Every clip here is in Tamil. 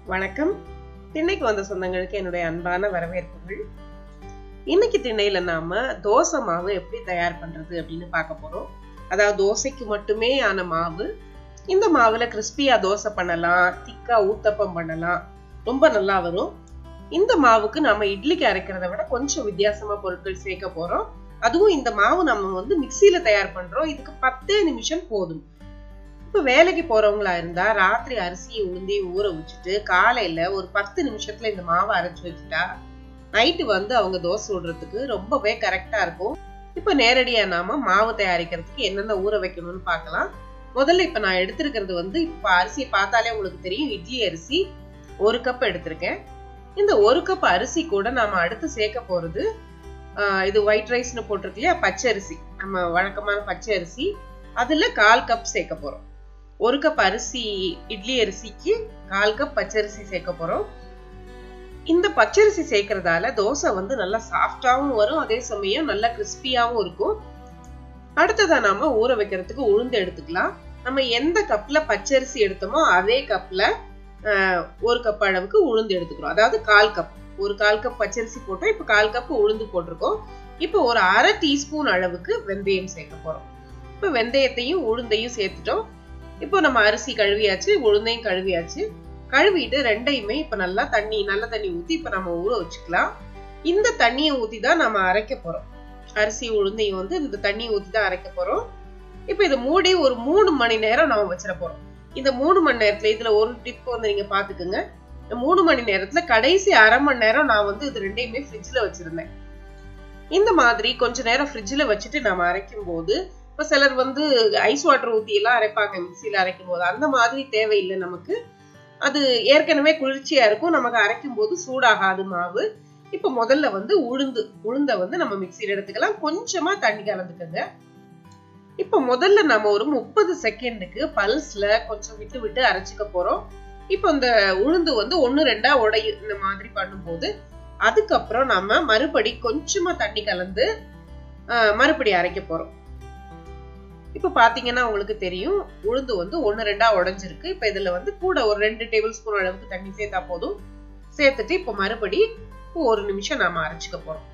வணக்கம். திண்ணைக்கு வந்த சொந்தங்களுக்கு என்னுடைய அன்பான வரவேற்புகள். இன்னைக்கு திண்ணையில நாம தோசை மாவு எப்படி தயார் பண்றது அப்படின்னு பார்க்க போறோம். அதாவது தோசைக்கு மட்டுமே ஆன மாவு. இந்த மாவுல கிறிஸ்பியா தோசை பண்ணலாம், திக்கா ஊத்தப்பம் பண்ணலாம், ரொம்ப நல்லா வரும். இந்த மாவுக்கு நாம இட்லிக்கு அரைக்கிறத விட கொஞ்சம் வித்தியாசமா பொருட்கள் சேர்க்க போறோம். அதுவும் இந்த மாவு நம்ம மிக்சியில தயார் பண்றோம். இதுக்கு 10 நிமிஷம் போதும். இப்ப வேலைக்கு போறவங்களா இருந்தா ராத்திரி அரிசியை உளுந்தி ஊற வச்சுட்டு காலையில ஒரு 10 நிமிஷத்துல இந்த மாவை அரைச்சு வச்சுட்டா நைட்டு அவங்க தோசை சுடுறதுக்கு ரொம்பவே கரெக்டா இருக்கும். இப்ப நேரடியா நாம மாவு தயாரிக்கிறதுக்கு என்னென்ன ஊற வைக்கணும்னு பார்க்கலாம். முதல்ல இப்ப நான் எடுத்திருக்கிறது இப்ப அரிசியை பார்த்தாலே உங்களுக்கு தெரியும், இட்லி அரிசி 1 கப் எடுத்திருக்கேன். இந்த 1 கப் அரிசி கூட நாம அடுத்து சேர்க்க போறது இது ஒயிட் ரைஸ்னு போட்டிருக்கு இல்லையா, பச்சரிசி, நம்ம வழக்கமான பச்சை அரிசி. அதுல 1/4 கப் சேர்க்க போறோம். 1 கப் அரிசி இட்லி அரிசிக்கு 1/4 கப் பச்சரிசி சேர்க்க போறோம். இந்த பச்சரிசி சேர்க்கறதால தோசை நல்லா சாஃப்டாவும் வரும், அதே சமயம் நல்லா கிறிஸ்பியாவும் இருக்கும். அடுத்ததா நாம ஊற வைக்கிறதுக்கு உளுந்து எடுத்துக்கலாம். நம்ம எந்த கப்ல பச்சரிசி எடுத்தோமோ அதே கப்ல 1 கப் அளவுக்கு உளுந்து எடுத்துக்கிறோம். அதாவது 1/4 கப், ஒரு 1/4 கப் பச்சரிசி போட்டோம், இப்ப 1/4 கப் உளுந்து போட்டிருக்கோம். இப்ப ஒரு 1/2 டீஸ்பூன் அளவுக்கு வெந்தயம் சேர்க்க போறோம். இப்ப வெந்தயத்தையும் உளுந்தையும் சேர்த்துட்டோம். இப்போ நம்ம அரிசி கழுவியாச்சு, உளுந்தையும் கழுவியாச்சு. கழுவிட்டு ரெண்டையுமே இப்ப நல்ல தண்ணி ஊத்தி இப்ப நம்ம ஊற வச்சுக்கலாம். இந்த தண்ணியை ஊத்தி தான் நம்ம அரைக்க போறோம். அரிசி உளுந்தையும் இந்த தண்ணியை ஊத்தி தான் அரைக்க போறோம். இப்ப இதை மூடி ஒரு 3 மணி நேரம் நம்ம வச்சிட போறோம். இந்த 3 மணி நேரத்துல இதுல ஒரு டிப் நீங்க பாத்துக்கோங்க. இந்த 3 மணி நேரத்துல கடைசி அரை மணி நேரம் நான் இது ரெண்டையுமே ஃப்ரிட்ஜ்ல வச்சிருந்தேன். இந்த மாதிரி கொஞ்ச நேரம் ஃப்ரிட்ஜ்ல வச்சுட்டு நம்ம அரைக்கும் போது, இப்ப சிலர் ஐஸ் வாட்டர் ஊத்தி எல்லாம் அரைப்பாங்க மிக்சியில அரைக்கும் போது. அந்த மாதிரி தேவையில்லை நமக்கு. அது ஏற்கனவே குளிர்ச்சியா இருக்கும், நமக்கு அரைக்கும் போது சூடாகாது மாவு. இப்ப முதல்ல உளுந்த நம்ம மிக்சியில எடுத்துக்கலாம். கொஞ்சமா தண்ணி கலந்துக்கங்க. இப்ப முதல்ல நம்ம ஒரு 30 செகண்டுக்கு பல்ஸ்ல கொஞ்சம் விட்டு விட்டு அரைச்சுக்க போறோம். இப்ப இந்த உளுந்து 1-2 உடையும் இந்த மாதிரி பண்ணும்போது, அதுக்கப்புறம் நம்ம மறுபடி கொஞ்சமா தண்ணி கலந்து மறுபடி அரைக்க போறோம். இப்ப பாத்தீங்கன்னா உங்களுக்கு தெரியும், உளுந்து 1-2 உடைஞ்சிருக்கு. இப்ப இதுல கூட ஒரு 2 டேபிள் ஸ்பூன் அளவுக்கு தண்ணி சேர்த்தா போதும். சேர்த்துட்டு இப்ப மறுபடி 1 நிமிஷம் நாம அரைச்சுக்க போறோம்.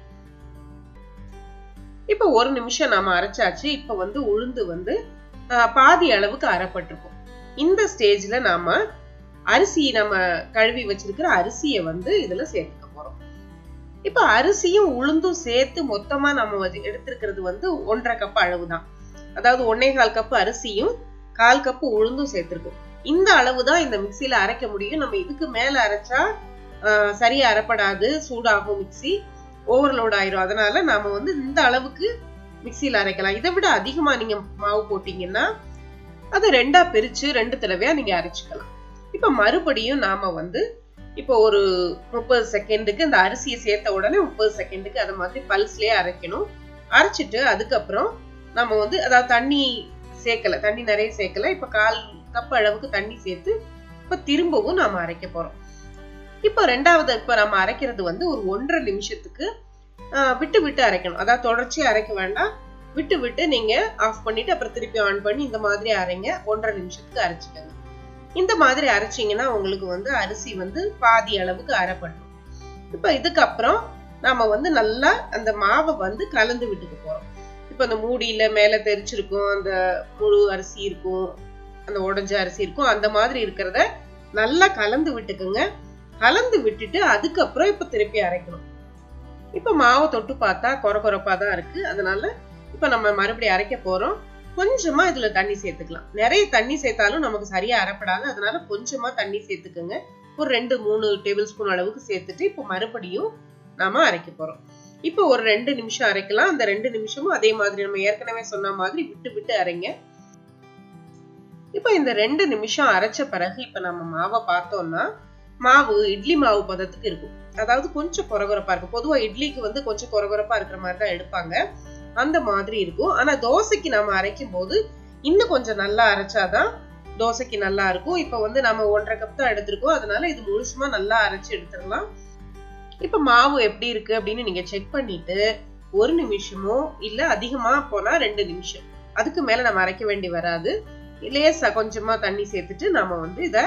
இப்ப 1 நிமிஷம் நாம அரைச்சாச்சு. இப்ப உளுந்து பாதி அளவுக்கு அரைப்பட்டிருக்கும். இந்த ஸ்டேஜ்ல நாம அரிசி, நம்ம கழுவி வச்சிருக்கிற அரிசியை இதுல சேர்த்துக்க போறோம். இப்ப அரிசியும் உளுந்தும் சேர்த்து மொத்தமா நம்ம எடுத்திருக்கிறது 1.5 கப் அளவுதான். அதாவது 1.25 கப் அரிசியும் 1/4 கப் உளுந்தும் சேர்த்திருக்கும். இந்த அளவுதான் இந்த மிக்சியில அரைக்க முடியும். நம்ம இதுக்கு மேல அரைச்சா சரியா அரைப்படாது, சூடாகும், மிக்சி ஓவர்லோட் ஆயிரும். அதனால நாம இந்த அளவுக்கு மிக்சியில அரைக்கலாம். இதை விட அதிகமா நீங்க மாவு போட்டீங்கன்னா அதை 2ஆ பிரிச்சு 2 தடவையா நீங்க அரைச்சுக்கலாம். இப்ப மறுபடியும் நாம இப்ப ஒரு 30 செகண்டுக்கு இந்த அரிசியை சேர்த்த உடனே 30 செகண்டுக்கு அது மாதிரி பல்ஸ்லயே அரைக்கணும். அரைச்சிட்டு அதுக்கப்புறம் நம்ம அதாவது தண்ணி சேர்க்கல, தண்ணி நிறைய சேர்க்கல. இப்ப 1/4 கப் அளவுக்கு தண்ணி சேர்த்து இப்ப திரும்பவும் நாம அரைக்க போறோம். இப்ப ரெண்டாவது இப்ப நம்ம அரைக்கிறது ஒரு 1.5 நிமிஷத்துக்கு விட்டு விட்டு அரைக்கணும். அதாவது தொடர்ச்சியா அரைக்க வேண்டாம், விட்டு விட்டு நீங்க ஆஃப் பண்ணிட்டு அப்புறம் திருப்பி ஆன் பண்ணி இந்த மாதிரி அரைங்க. 1.5 நிமிஷத்துக்கு அரைச்சிக்கங்க. இந்த மாதிரி அரைச்சிங்கன்னா உங்களுக்கு அரிசி பாதி அளவுக்கு அரைப்படும். இப்ப இதுக்கப்புறம் நாம நல்லா அந்த மாவை கலந்து விட்டுக்க போறோம். இப்ப அந்த மூடியில மேல தெரிச்சிருக்கும், அந்த முழு அரிசி இருக்கும், அந்த உடைஞ்ச அரிசி இருக்கும், அந்த மாதிரி இருக்கிறத நல்லா கலந்து விட்டுக்குங்க. கலந்து விட்டுட்டு அதுக்கப்புறம் இப்ப திருப்பி அரைக்கணும். இப்ப மாவை தொட்டு பார்த்தா கொரகொரப்பா தான் இருக்கு. அதனால இப்ப நம்ம மறுபடியும் அரைக்க போறோம். கொஞ்சமா இதுல தண்ணி சேர்த்துக்கலாம். நிறைய தண்ணி சேர்த்தாலும் நமக்கு சரியா அரைப்படாது. அதனால கொஞ்சமா தண்ணி சேர்த்துக்குங்க. ஒரு 2-3 டேபிள் ஸ்பூன் அளவுக்கு சேர்த்துட்டு இப்ப மறுபடியும் நாம அரைக்க போறோம். இப்ப ஒரு 2 நிமிஷம் அரைக்கலாம். அந்த 2 நிமிஷமும் அதே மாதிரி நம்ம ஏற்கனவே சொன்ன மாதிரி விட்டு விட்டு அரைங்க. இப்ப இந்த 2 நிமிஷம் அரைச்ச பிறகு இப்ப நம்ம மாவை பார்த்தோம்னா, மாவு இட்லி மாவு பதத்துக்கு இருக்கும். அதாவது கொஞ்சம் கொரகொரப்பா இருக்கும். பொதுவா இட்லிக்கு கொஞ்சம் கொரகொரப்பா இருக்கிற மாதிரி தான் எடுப்பாங்க, அந்த மாதிரி இருக்கும். ஆனா தோசைக்கு நாம அரைக்கும் போது இன்னும் கொஞ்சம் நல்லா அரைச்சாதான் தோசைக்கு நல்லா இருக்கும். இப்ப நம்ம 1.5 கப் தான் எடுத்திருக்கோம், அதனால இது முழுசுமா நல்லா அரைச்சு எடுத்துடலாம். இப்ப மாவு எப்படி இருக்கு அப்படின்னு நீங்க செக் பண்ணிட்டு 1 நிமிஷமோ இல்ல அதிகமா போனா 2 நிமிஷம், அதுக்கு மேல நம்ம அரைக்க வேண்டி வராது. லேசா கொஞ்சமா தண்ணி சேர்த்துட்டு நாம இத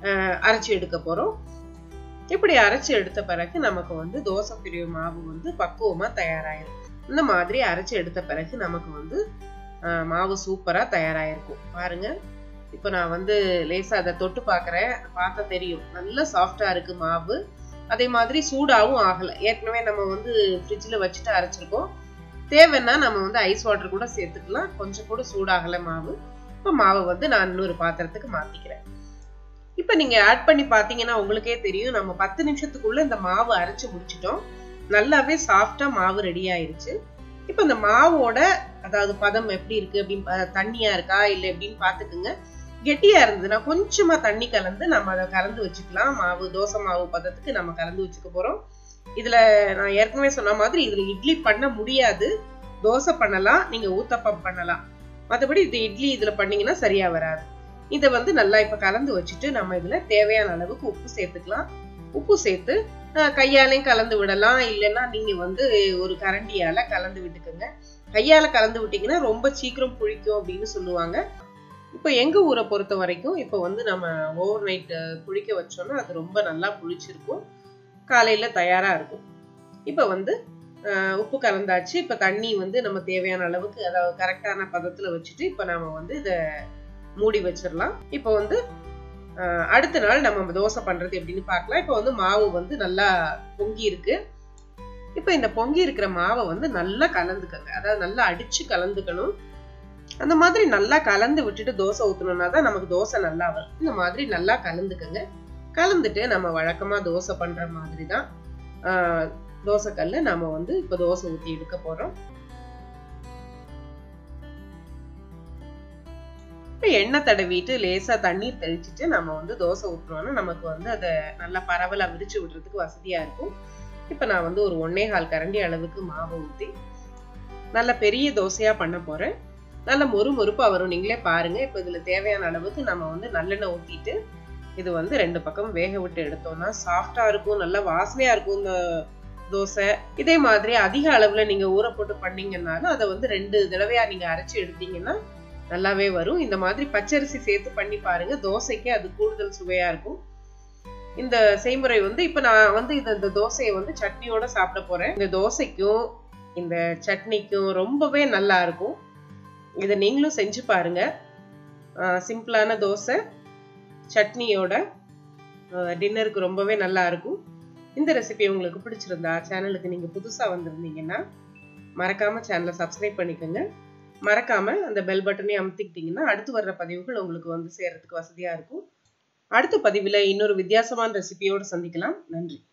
அரைச்சி எடுக்க போறோம். இப்படி அரைச்சி எடுத்த பிறகு நமக்கு வந்து தோசை பிரிவு மாவு வந்து பக்குவமா தயாராயிரும். இந்த மாதிரி அரைச்சி எடுத்த பிறகு நமக்கு வந்து மாவு சூப்பரா தயாராயிருக்கும். பாருங்க, இப்ப நான் வந்து லேசா அதை தொட்டு பாக்குறேன். பார்த்தா தெரியும் நல்லா சாஃப்டா இருக்கு மாவு. அதே மாதிரி சூடாவும் ஆகல. ஏற்கனவே நம்ம வந்து ஃப்ரிட்ஜ்ல வச்சுட்டு அரைச்சிருக்கோம். தேவைன்னா நம்ம வந்து ஐஸ் வாட்டர் கூட சேர்த்துக்கலாம். கொஞ்சம் கூட சூடாகல மாவு. இப்ப மாவை வந்து நான் இன்னொரு பாத்திரத்துக்கு மாத்திக்கிறேன். இப்ப நீங்க ஆட் பண்ணி பாத்தீங்கன்னா உங்களுக்கே தெரியும், நம்ம 10 நிமிஷத்துக்குள்ள இந்த மாவு அரைச்சு முடிச்சிட்டோம். நல்லாவே சாஃப்டா மாவு ரெடி ஆயிருச்சு. இப்ப இந்த மாவோட அதாவது பதம் எப்படி இருக்கு அப்படின்னு, தண்ணியா இருக்கா இல்ல எப்படின்னு பாத்துக்குங்க. கெட்டியா இருந்ததுன்னா கொஞ்சமா தண்ணி கலந்து நம்ம அதை கலந்து வச்சுக்கலாம். மாவு தோசை மாவு பதத்துக்கு நம்ம கலந்து வச்சுக்க போறோம். இதுல நான் ஏற்கனவே சொன்ன மாதிரி இதுல இட்லி பண்ண முடியாது. தோசை பண்ணலாம், நீங்க ஊத்தப்பம் பண்ணலாம். மற்றபடி இது இட்லி இதுல பண்ணீங்கன்னா சரியா வராது. இதை வந்து நல்லா இப்ப கலந்து வச்சுட்டு நம்ம இதுல தேவையான அளவுக்கு உப்பு சேர்த்துக்கலாம். உப்பு சேர்த்து கையாலையும் கலந்து விடலாம். இல்லைன்னா நீங்க வந்து ஒரு கரண்டியால கலந்து விட்டுக்குங்க. கையால கலந்து விட்டீங்கன்னா ரொம்ப சீக்கிரம் புளிக்கும் அப்படின்னு சொல்லுவாங்க. இப்ப எங்க ஊரை பொறுத்த வரைக்கும் இப்ப வந்து நம்ம ஓவர் நைட் புளிக்க வச்சோம்னா அது ரொம்ப நல்லா புளிச்சிருக்கும். காலையில தயாரா இருக்கும். இப்ப வந்து உப்பு கலந்தாச்சு. இப்ப தண்ணி வந்து நம்ம தேவையான அளவுக்கு அதாவது கரெக்டான பதத்துல வச்சுட்டு இப்ப நாம வந்து இத மூடி வச்சிடலாம். இப்ப வந்து அடுத்த நாள் நம்ம தோசை பண்றது எப்படின்னு பார்க்கலாம். இப்ப வந்து மாவு வந்து நல்லா பொங்கி இருக்கு. இப்ப இந்த பொங்கி இருக்கிற மாவை வந்து நல்லா கலந்துக்கங்க. அதாவது நல்லா அடிச்சு கலந்துக்கணும். அந்த மாதிரி நல்லா கலந்து விட்டுட்டு தோசை ஊத்தணும்னா தான் நமக்கு தோசை நல்லா வரும். இந்த மாதிரி நல்லா கலந்துக்கங்க. கலந்துட்டு நம்ம வழக்கமா தோசை பண்ற மாதிரி தான் தோசைக்கல்ல நாம வந்து இப்ப தோசை ஊத்தி எடுக்க போறோம். எண்ணெய் தடவிட்டு லேசா தண்ணீர் தெளிச்சுட்டு நம்ம வந்து தோசை ஊற்றணும்னா நமக்கு வந்து அதை நல்லா பரவலா விரிச்சு விடுறதுக்கு வசதியா இருக்கும். இப்ப நான் வந்து ஒரு 1.25 கரண்டி அளவுக்கு மாவு ஊத்தி நல்ல பெரிய தோசையா பண்ண போறேன். நல்ல மொறுமொறுப்பா வரும். நீங்களே பாருங்க. இப்ப இதுல தேவையான அளவுக்கு நம்ம வந்து நல்லெண்ணெய் ஊத்திட்டு இது வந்து 2 பக்கம் வேக விட்டு எடுத்தோம்னா சாஃப்டா இருக்கும், நல்லா வாசனையா இருக்கும் இந்த தோசை. இதே மாதிரி அதிக அளவுல நீங்க ஊற போட்டு பண்ணீங்கன்னாலும் அதை வந்து 2 தடவையா நீங்க அரைச்சு எடுத்தீங்கன்னா நல்லாவே வரும். இந்த மாதிரி பச்சரிசி சேர்த்து பண்ணி பாருங்க. தோசைக்கு அது கூடுதல் சுவையா இருக்கும். இந்த செய்முறை வந்து இப்ப நான் வந்து இந்த தோசையை வந்து சட்னியோட சாப்பிட போறேன். இந்த தோசைக்கும் இந்த சட்னிக்கும் ரொம்பவே நல்லா இருக்கும். இதை நீங்களும் செஞ்சு பாருங்க. சிம்பிளான தோசை சட்னியோட டின்னருக்கு ரொம்பவே நல்லா இருக்கும். இந்த ரெசிபி உங்களுக்கு பிடிச்சிருந்தா சேனலுக்கு நீங்க புதுசா வந்திருந்தீங்கன்னா மறக்காம சேனலை சப்ஸ்கிரைப் பண்ணிக்கோங்க. மறக்காம அந்த பெல் பட்டனை அமுத்திக்கிட்டீங்கன்னா அடுத்து வர்ற பதிவுகள் உங்களுக்கு வந்து சேர்றதுக்கு வசதியா இருக்கும். அடுத்த பதிவுல இன்னொரு வித்தியாசமான ரெசிபியோடு சந்திக்கலாம். நன்றி.